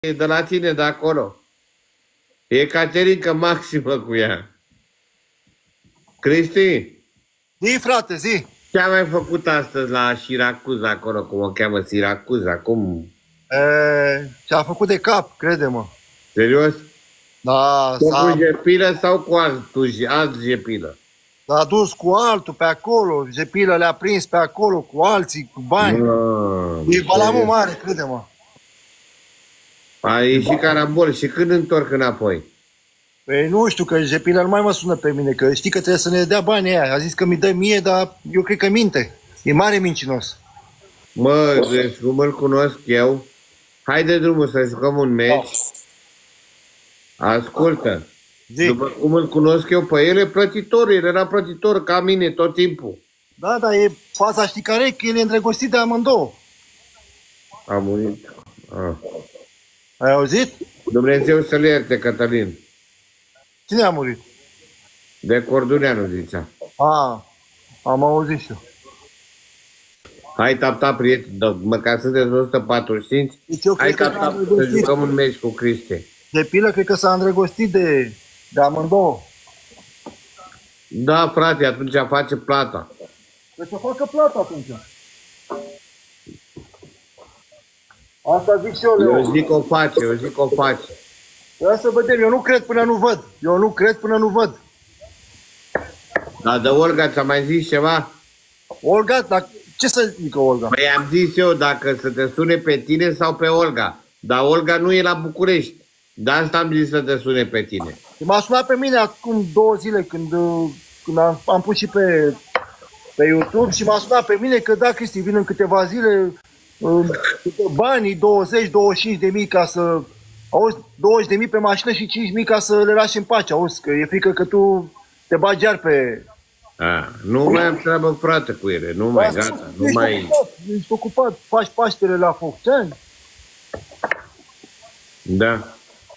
de la tine de acolo. E Caterinca maximă cu ea. Cristi? Zi, frate, zi. Ce am mai făcut astăzi la Siracuza, acolo, cum o cheamă Siracuza? Cum? Ce-a făcut de cap, crede-mă. Serios? Da, cu jepilă sau cu alt jepilă? S-a dus cu altul pe acolo, jepilă le-a prins pe acolo, cu alții, cu bani. E balamul mare, crede-mă. A ieșit carambol și când întorc înapoi? Păi nu știu, că jepilă nu mai mă sună pe mine, că știi că trebuie să ne dea banii aia. A zis că mi dă mie, dar eu cred că minte. E mare mincinos. Mă, deci cum îl cunosc eu, haide drumul să jucăm un meci. Ascultă. Zi. După cum îl cunosc eu pe el, e plătitor, el era plătitor ca mine tot timpul. Da, dar e faza, știi care e? Că el e îndrăgostit de amândouă. A murit. Ai auzit? Dumnezeu să-l ierte, Cătălin. Cine a murit? De Corduneanu, zicea. Am auzit și eu. Hai, tap, prieteni, măcar sunteți 145. Deci eu hai, cred tap, să jucăm un meci cu Cristi. De pilă, cred că s-a îndrăgostit de amândouă. Da, frate, atunci face plata. Trebuie să facă plata atunci. Asta zic și eu, Leo. Eu zic o face. Vreau să vedem, eu nu cred până nu văd. Dar de Olga ți-a mai zis ceva? Olga, dar ce să zică Olga? Păi am zis eu dacă să te sune pe tine sau pe Olga. Dar Olga nu e la București. De asta am zis să te sune pe tine. M-a sunat pe mine acum 2 zile când am pus și pe YouTube și m-a sunat pe mine că da, Cristi, vin în câteva zile banii 20-25 de mii ca să... Auzi, 20 de mii pe mașină și 5 mii ca să le lași în pace. Auzi, că e frică că tu te bagi iar pe... Nu mai am treabă, frate, cu ele. Nu mai, gata. Nu mai... Ești ocupat, faci Paștele la Focșani? Da.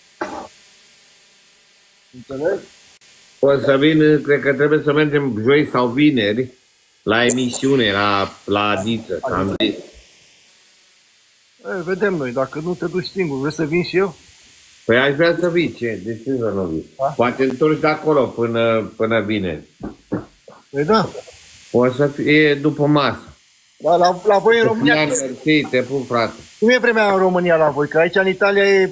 Înțelegi? O să vin, cred că trebuie să mergem joi sau vineri la emisiune, la Adiță, am zis. Vedem noi, dacă nu te duci singur, vrei să vin și eu? Păi aș vrea să vii, de ce să nu vii? Da? Poate întorci de acolo până vineri. Păi da. O să fie după masă. Da, la voi în România... Te pup, frate. Cum e vremea în România la voi? Că aici în Italia e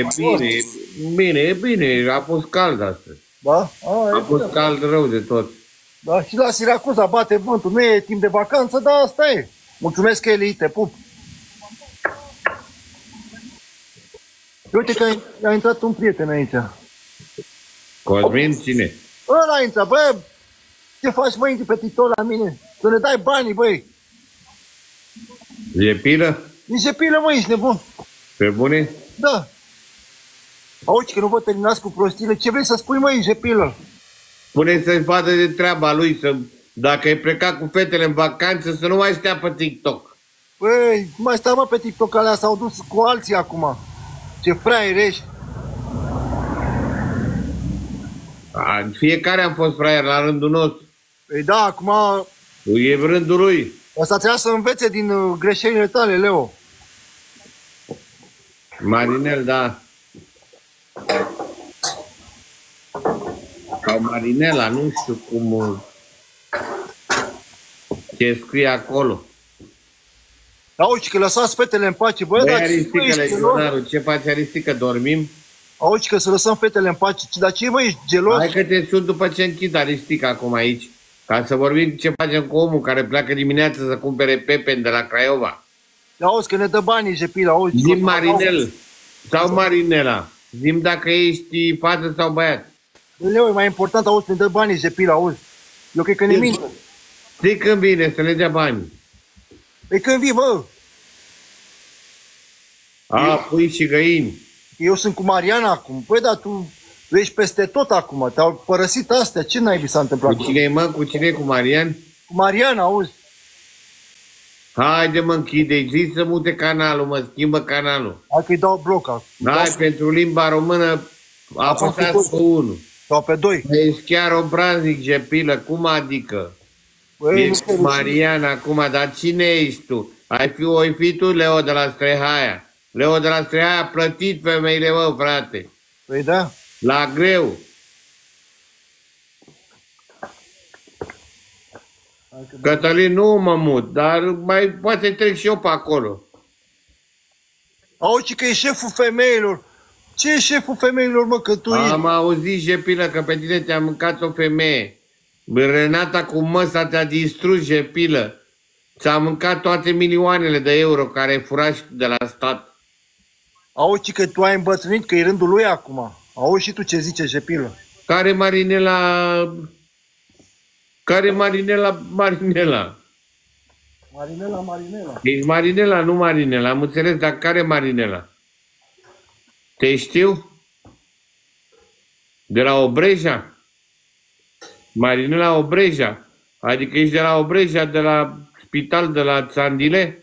bine, a fost cald astăzi. Da? A fost cald rău de tot. Da, și la Siracuza bate vântul. Nu e timp de vacanță, dar asta e. Mulțumesc, Eli, te pup. Uite că a intrat un prieten aici. Cosmin, cine? Ăla a intrat, bă, ce faci, mă, intri pe TikTok la mine? Să ne dai banii, băi. E pilă? Nici e pilă, mă, ești nebun. Pe bune? Da. Auzi, că nu vă terminați cu prostile. Ce vrei să spui, mă, ești e pilă? Spune să-și vadă de treaba lui, dacă e plecat cu fetele în vacanță, să nu mai stea pe TikTok. Băi, nu mai stai, mă, pe TikTok, alea s-au dus cu alții acum. Ce fraier ești. Fiecare am fost fraier la rândul nostru. Păi da, acum... E rândul lui. Ăsta trebuia să învețe din greșelile tale, Leo. Marinel, da. Sau Marinela, nu știu cum... Ce scrie acolo. Auzi, că lăsați fetele în pace, bă, Băi, dar Aristică, legionarul, ce faci, Aristică, dormim? Auzi, că să lăsăm fetele în pace, dar ce, bă, ești gelos? Hai că te sun după ce închid, Aristică, acum aici, ca să vorbim ce facem cu omul care pleacă dimineața să cumpere pepeni de la Craiova. Auzi, că ne dă banii, Jepila, auzi. Zim Marinel sau Marinela, zim dacă ești fată sau băiat. Leo, e mai important, auzi, ne dă banii, Jepila, auzi. Eu cred că ne minte. Zic când vine să ne dea bani. Păi când vii, bă? Pui și găini. Eu sunt cu Mariana acum. Păi, dar tu ești peste tot acum. Te-au părăsit astea. Ce naibii s-a întâmplat? Cu cine, mă? Cu cine? Cu Marian? Cu Mariana, auzi. Haide, mă, închide. Zici să mute canalul, mă, schimbă canalul. Hai că-i dau bloc acum. Hai, pentru limba română apăsați pe 1. Sau pe 2. Ești chiar obraznic, Jepilă. Cum adică? Ești cu Mariana acum, dar cine ești tu? Ai fi tu, Leo, de la Strehaia. Leo de la Streaia a plătit femeile, mă, frate. Păi da. La greu. Cătălin, nu mă mut, dar mai poate trec și eu pe acolo. Auzi că e șeful femeilor. Ce e șeful femeilor, mă, că tu Am auzit, Jepilă, că pe tine te-a mâncat o femeie. Renata cu măsa te-a distrus, Jepilă. Ți-a mâncat toate milioanele de euro care ai furat și tu de la stat. Auzi că tu ai îmbătrânit, că e rândul lui acum. Auzi și tu ce zice Jepilă. Care Marinela... Care Marinela? Marinela. Ești Marinela, nu Marinela. Am înțeles, dar care Marinela? Te știu? De la Obreja? Marinela Obreja? Adică ești de la Obreja, de la spital, de la Țandile?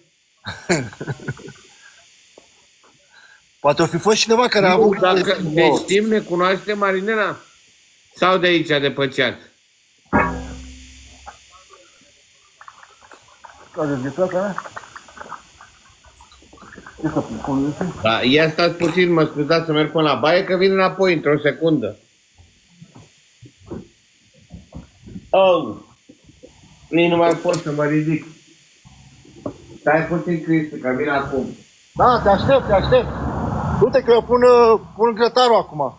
Poate o fi fost cineva care a avut... Dacă ne știm, ne cunoaște Marinela? Sau de aici, de pe chat? Da, ia stați puțin, mă scuzați să merg până la baie, că vin înapoi într-o secundă. Oh, nici nu mai pot să mă ridic. Stai puțin, Cristi, că vin acum. Da, te aștept. Uite că eu pun grătarul acum.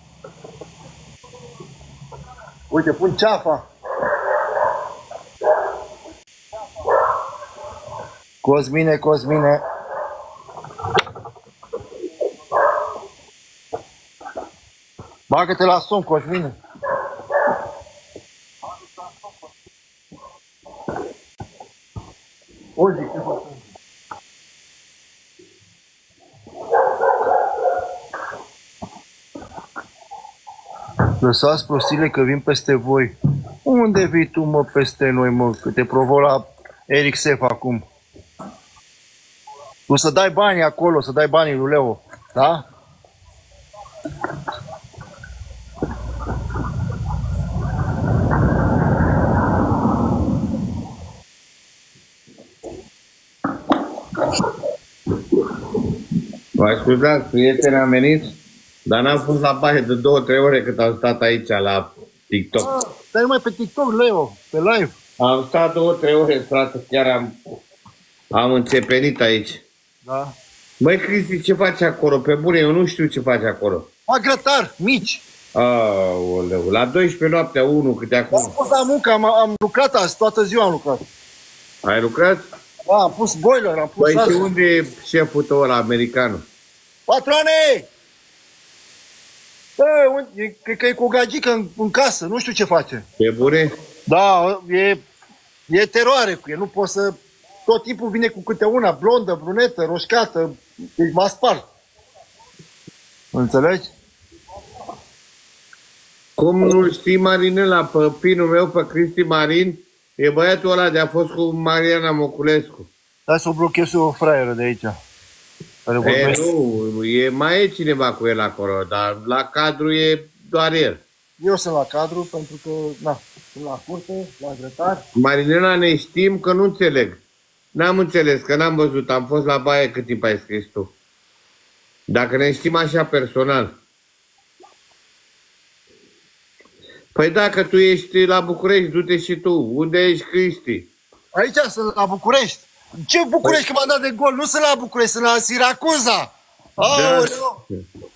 Uite, pun ceafa. Cosmine. Bagă-te la somn, Cosmine. Uite, ce fac? Lăsați prostile că vin peste voi. Unde vii tu, mă, peste noi, mă? Că te provo la Eric Sef acum. Tu să dai banii acolo, să dai banii lui Leo, da? Vă scuzați, prieteni, am venit, dar n-am fost la baie de 2-3 ore cât am stat aici la TikTok. Dar numai pe TikTok, Leo, pe live. Am stat 2-3 ore, frate, chiar am înțepenit aici. Da. Băi, Cristi, ce faci acolo? Pe bune, eu nu știu ce faci acolo. Fac grătar, mici. Aoleu, la 12 noaptea, 1, câte acum. Am fost la muncă, am lucrat azi, toată ziua am lucrat. Ai lucrat? Da, am pus boiler, am pus... Băi, și unde e șeful tău ăla, americanul? Patroane! Bă, cred că e cu o gagică în casă, nu știu ce face. Pe bune? Da, e teroare cu el, nu pot să... Tot timpul vine cu câte una, blondă, brunetă, roșcată, m-a spart. Înțelegi? Cum nu știi, Marinela, pe finul meu, pe Cristi Marin, e băiatul ăla de a fost cu Mariana Moculescu. Hai să o blochez o fraieră de aici. Nu, mai e cineva cu el acolo, dar la cadru e doar el. Eu sunt la cadru pentru că, sunt la curte, la grătar. Marinela, ne știm că nu înțeleg. N-am înțeles, că n-am văzut, am fost la baie cât timp ai scris tu. Dacă ne știm așa personal. Păi dacă tu ești la București, du-te și tu. Unde ești, Cristi? Aici sunt la București. Ce București, că m-am dat de gol? Nu sunt la București, sunt la Siracuza. Aoleu!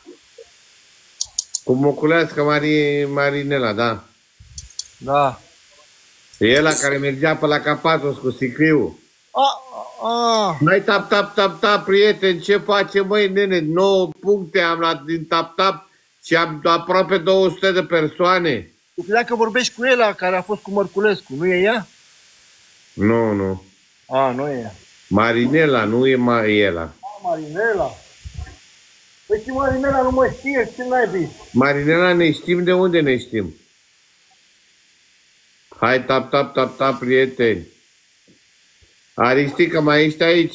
Cu Moculească Marinela, da. Da. E ăla care mergea pe la Capatos cu sicriul. Mai tap, prieteni, ce face, măi, nene? 9 puncte am luat din tap și am aproape 200 de persoane. Tu credeai că vorbești cu ela care a fost cu Mărculescu, nu e ea? Nu. Nu e ea. Marinela, nu e Mariela. Marinela? Păi și Marinela nu mă știe, ce naibii? Marinela, ne știm de unde ne știm. Hai, tap, prieteni. Aristică, mai ești aici?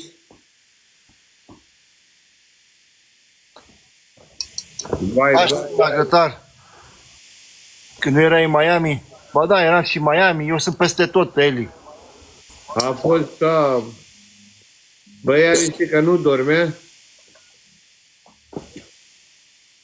La grătar. Când nu erai în Miami? Ba da, eram și în Miami, eu sunt peste tot pe Eli. A fost, Băi, Aristică, nu dorme?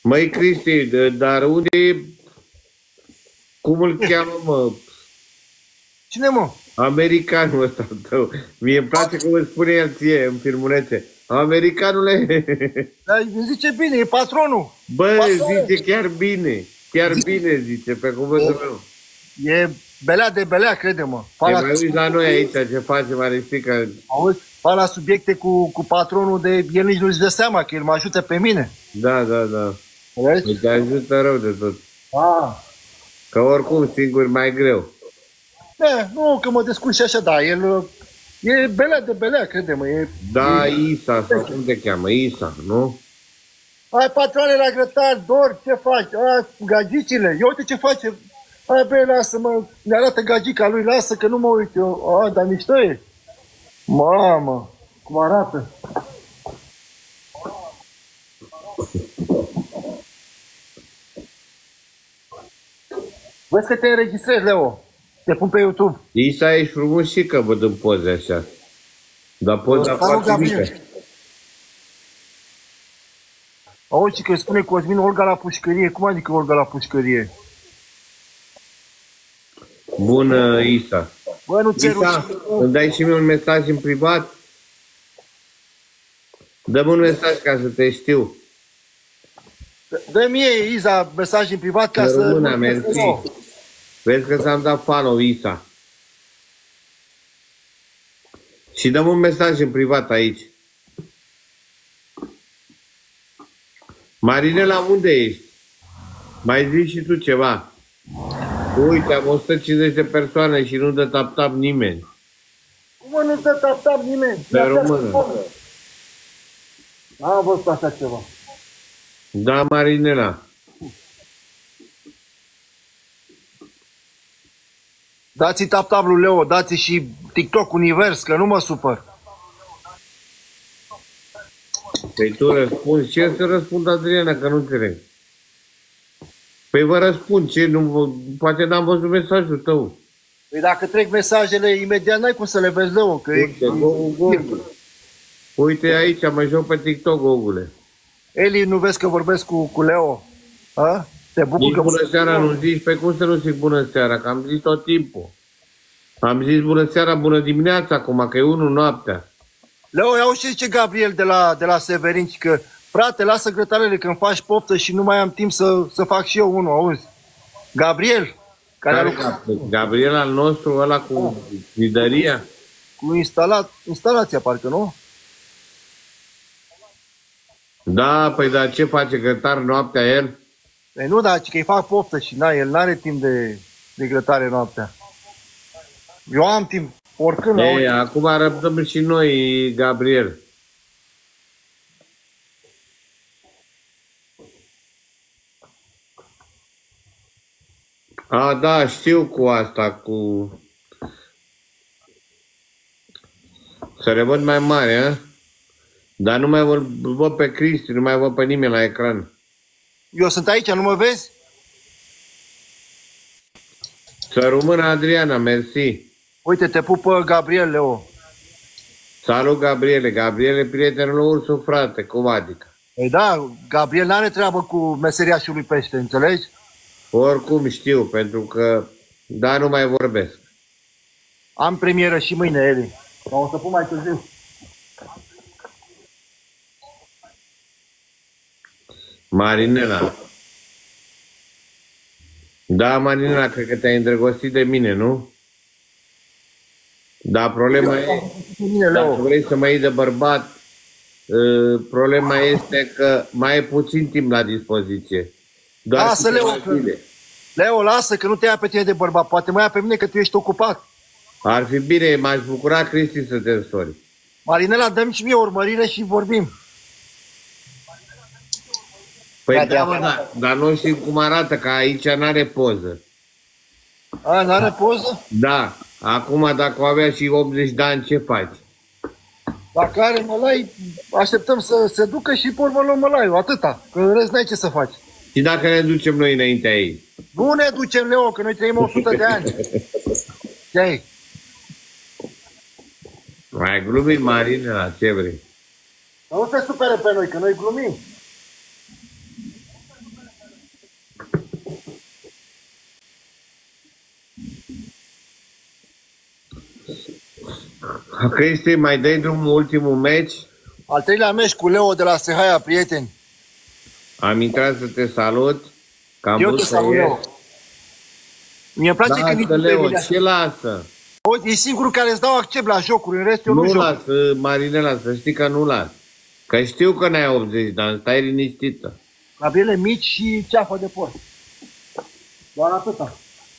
Măi, Cristi, dar unde e... Cum îl cheamă, mă? Cine, mă? Americanul ăsta tău. Mie îmi place cum îți spune el ție în filmulețe. Americanule! Dar îmi zice bine, e patronul. Bă, zice chiar bine. Chiar bine zice, pe cuvântul meu. E belea de belea, crede-mă. Te mai uiți la noi aici ce face Maristică. Auzi, fa la subiecte cu patronul de... El nici nu-și dă seama că el mă ajută pe mine. Da. Vezi? Te ajută rău de tot. Ah. Că oricum singur mai greu. Nu, că mă descurc și așa, da, el e belea de belea, crede-mă. Da, Isa, sau cum te cheamă? Isa, nu? Hai, patroane la grătar, Dor, ce faci? Gagicile, ia uite ce face. Hai, bre, lasă-mă, ne arată gagica lui, lasă că nu mă uit eu. Dar mișto e. Mamă, cum arată. Vezi că te înregistrezi, Leo. Te pun pe YouTube. Isa, ești frumos și că văd în poze așa. Dar poza foarte mică. Auzi, că spune Cosmin Olga la pușcărie. Cum adică Olga la pușcărie? Bună, Isa. Bă, nu ți-ai Isa, îmi dai și mie un mesaj în privat? Dă-mi un mesaj ca să te știu. Dă mie, Iza, mesaj în privat ca să... Rămână, mersi. Vezi că ți-am dat follow, Isa. Și dăm un mesaj în privat aici. Marinela, unde ești? Mai zici și tu ceva. Uite, am 150 de persoane și nu dă tap-tap nimeni. Cum nu dă tap-tap nimeni? Pe română. N-am văzut așa ceva. Da, Marinela. Dați-i tap-tap lui Leo, dați-i și TikTok Univers, că nu mă supăr. Păi tu răspunzi. Ce să răspund, Adriana, că nu înțeleg? Păi vă răspund, ce? Nu, poate n-am văzut mesajul tău. Păi dacă trec mesajele, imediat n-ai cum să le vezi, Leo, că Uite, Gogule. Uite aici, mă joc pe TikTok, Gogule. Eli, nu vezi că vorbesc cu Leo? A? Te bucur Nici că... bună seara nu zici, pe cum să nu zic bună seara, că am zis tot timpul. Am zis bună seara, bună dimineața acum, că e 1 noaptea. Leo, iau și zice Gabriel de la Severin, că frate, lasă grătarele că îmi faci poftă și nu mai am timp să fac și eu unul, auzi? Gabriel, care Gabriel al nostru, ăla cu zidăria? Cu instalația, parcă, nu? Da, păi dar ce face, grătar noaptea el? Păi nu, dar că îi fac poftă și el n-are timp de grătare noaptea. Eu am timp, oricând. Ei, acum răbdăm și noi, Gabriel. A, da, știu cu asta, cu... Să le văd mai mare, a? Dar nu mai văd pe Cristi, nu mai văd pe nimeni la ecran. Eu sunt aici, nu mă vezi? Să rămână, Adriana, mersi. Uite, te pupă Gabriel, Leo. Salut, Gabriele. Gabriele, prietenul Ursu, frate, cum adică? Păi da, Gabriel n-are treabă cu meseriașul lui pește, înțelegi? Oricum știu, pentru că, da, nu mai vorbesc. Am premieră și mâine, Eli. Dar o să pun mai târziu. Marinela. Da, Marinela, cred că te-ai îndrăgostit de mine, nu? Da, problema e, dacă vrei să mă iei de bărbat, problema este că mai ai puțin timp la dispoziție. Lasă, Leo, lasă, că nu te ia pe tine de bărbat. Poate mă ia pe mine că tu ești ocupat. Ar fi bine, m-aș bucura, Cristi, să te însori. Marinela, dă-mi și mie o urmărire și vorbim. Păi da, dar nu știm cum arată, că aici n-are poză. A, n-are poză? Da, acum dacă o avea și 80 de ani, ce faci? Dacă are mălai, așteptăm să se ducă și pe urmă luăm mălaiul, atâta. Că în rest n-ai ce să faci. Și dacă ne ducem noi înaintea ei? Nu ne ducem, Leo, că noi trăim 100 de ani. Ce-ai? Mai glumim, Marina, ce vrei? Nu se supere pe noi, că noi glumim. Cristi, mai dai drumul ultimul meci? Al treilea meci cu Leo de la Sehaia, prieteni. Am intrat să te salut. Eu te salut, Leo. Mie îmi place când Leo, ce lasă? E singurul care îți dau accept la jocuri, în rest eu nu joc. Nu las, Marinela, să știi că nu las. Că știu că n-ai 80 de ani, stai liniștită. Gabriele mici și ceafă de porc. Doar atâta.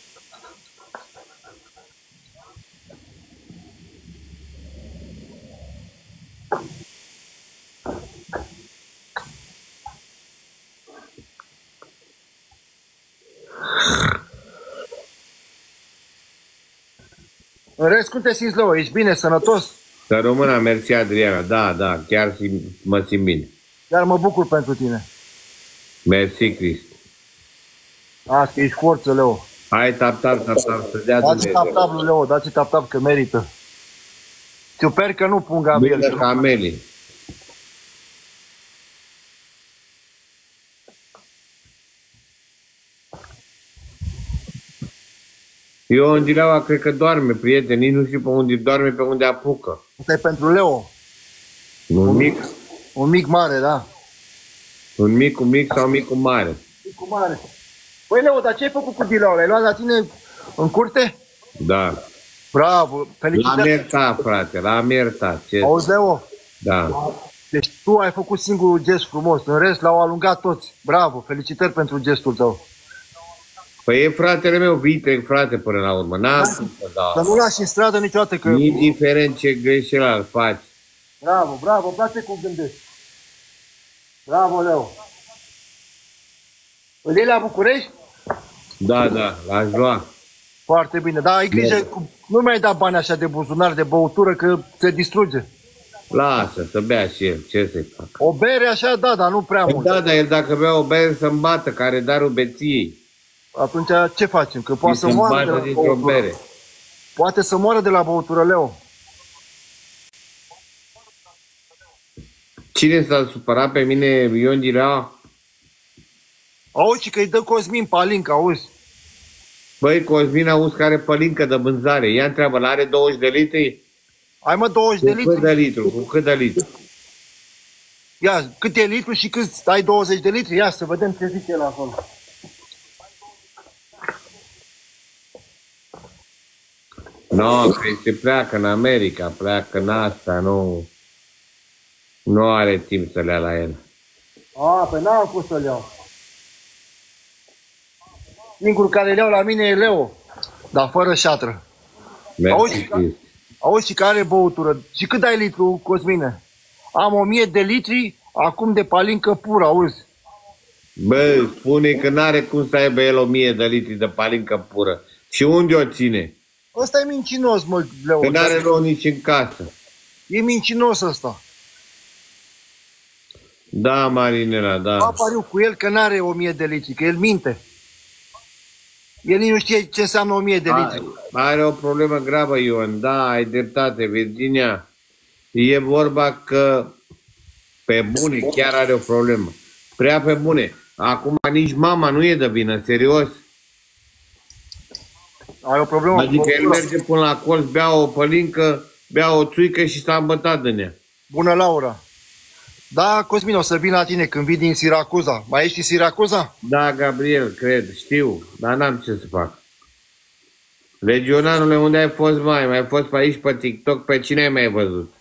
În rest, cum te simți, Leo? Ești bine, sănătos? Să rămână, mersi, Adriana. Da, chiar mă simt bine. Chiar mă bucur pentru tine. Mersi, Cristi. Asta, ești forță, Leo. Hai, tap, să dea Dumnezeu. Dați tap, Leo, dați tap, că merită. Sper că nu pun Gabriel. Bine, Cameli. Eu în Dileaua cred că doarme, prieteni, nici nu știu pe unde doarme, pe unde apucă. Asta e pentru Leo. Un mic? Un mic mare, da. Un mic sau un mic cu mare? Mic cu mare. Păi, Leo, dar ce ai făcut cu Dileaua? L-ai luat la tine în curte? Da. Bravo, felicitări. L-am iertat, frate, l-am iertat. Auzi, Leo? Da. Deci tu ai făcut singurul gest frumos, în rest l-au alungat toți. Bravo, felicitări pentru gestul tău. Păi e fratele meu, vitreg, frate, până la urmă. Să nu lași în stradă niciodată că... Indiferent ce greșeală îl faci. Bravo, îmi place cum gândești. Bravo, Leo. Îl iei la București? Da, l-aș lua. Foarte bine, dar ai grijă, nu mai da bani așa de buzunar, de băutură, că se distruge. Lasă, să bea și el, ce să-i fac? O bere așa, da, dar nu prea mult. Da, dar el dacă bea o bere să-mi bată, care darul beției. Atunci ce facem? Că poate să moară de la băutură. Poate să moară de la băutură, Leo. Cine s-a supărat pe mine, Ion Direa? Auzi și că îi dă Cosmin palincă, auzi. Băi, Cosmin, auzi că are pălincă de vânzare. Ia întreabă, are 20 de litri? Ai, mă, 20 de litri? Cu cât de litru? Ia, cât e litru și cât ai 20 de litri? Ia să vedem ce zice el acolo. No, că se pleacă în America, pleacă în asta, nu are timp să le ia la el. Păi n-am pus să-l iau. Singurul care le iau la mine e Leo, dar fără șatră. Auzi și care are băutură. Și cât ai litru, Cosmine? Am 1000 de litri acum de palincă pură, auzi? Bă, spune că n-are cum să aibă el 1000 de litri de palincă pură. Și unde o ține? Ăsta e mincinos, mă, Leo. Că n-are loc nici în casă. E mincinos ăsta. Da, Marinela, da. Apariu cu el că n-are 1000 de litri, că el minte. El nu știe ce înseamnă 1000 de litri. Are o problemă gravă, Ion. Da, ai dreptate, Virginia. E vorba că pe bune chiar are o problemă. Prea pe bune. Acum nici mama nu e de vină, serios. Are o problemă. Adică el merge până la colț, bea o pălincă, bea o țuică și s-a îmbătat în ea. Bună, Laura. Da, Cosmin, o să vin la tine când vii din Siracuza. Mai ești în Siracuza? Da, Gabriel, cred, știu, dar n-am ce să fac. Legionarule, unde ai fost mai? Mai fost pe aici, pe TikTok? Pe cine ai mai văzut?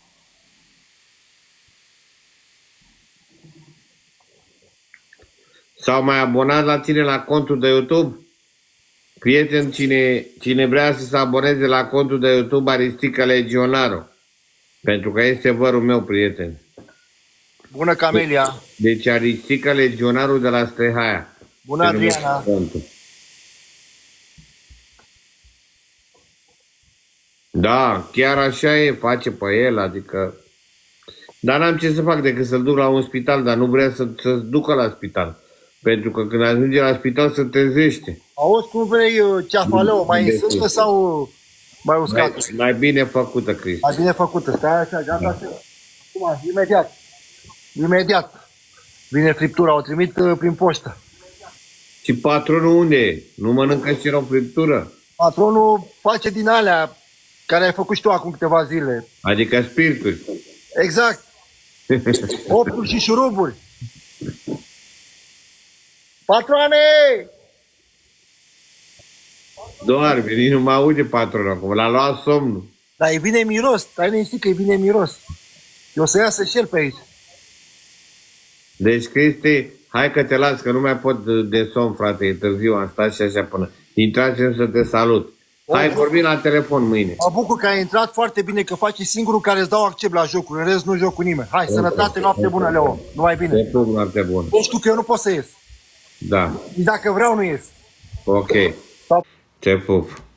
S-au mai abonat la tine la contul de YouTube? Prieten, cine vrea să se aboneze la contul de YouTube, Aristică Legionaru. Pentru că este vărul meu, prieten. Bună, Camelia. Deci Aristică Legionarul de la Stehaia. Bună, Adriana. Da, chiar așa e, face pe el, adică... Dar n-am ce să fac decât să-l duc la un spital, dar nu vrea să-ți ducă la spital. Pentru că când ajunge la spital se trezește. Auzi, cum vrei ceafa, Leo? Mai însântă sau mai uscată? Mai bine făcută, Cristi. Mai bine făcută. Stai așa, gata. Acum, imediat. Vine friptura, o trimit prin poștă. Și patronul unde e? Nu mănâncă și o friptură? Patronul face din alea care ai făcut și tu acum câteva zile. Adică spirituri. Exact. Opturi și șuruburi. Patroane! Doarme, nici nu mă aude patronul acum, l-a luat somnul. Dar îi vine miros, stai liniștit că îi vine miros. Eu o să iasă și el pe aici. Deci, Cristi, hai că te las, că nu mai pot de somn, frate, e târziu, am stat și așa până. Intrați să te salut. Hai, vorbim la telefon mâine. Mă bucur că ai intrat, foarte bine, că faci singurul care îți dau accept la jocuri. În rest nu joc cu nimeni. Hai, sănătate, noapte bună, Leo. Numai bine. Te pup, noapte bună. Nu știu că eu nu pot să ies. Da. Dacă vreau, nu ies. Ok. Stop. Te pup.